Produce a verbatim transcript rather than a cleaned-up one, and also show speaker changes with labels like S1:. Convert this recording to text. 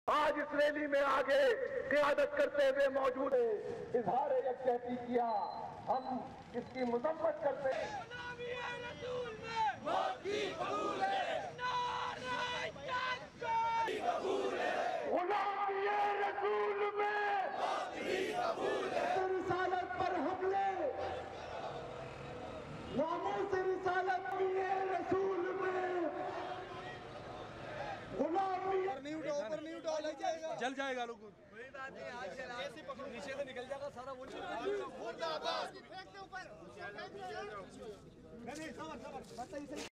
S1: आज इस रैली में आगे क़यादत करते हुए मौजूद है। इजहार यकजहती किया, हम इसकी मजम्मत करते हैं। गुलामी रसूल में रिसालत पर हमले, नामूस रिसालत रसूल में गुलामी।
S2: नहीं उठा, ऊपर नहीं उठा, लग जाएगा, जल जाएगा लोग।
S3: कोई बात नहीं, हाथ चला
S2: नीचे से निकल जाएगा सारा। वो
S3: मुर्दाबाद।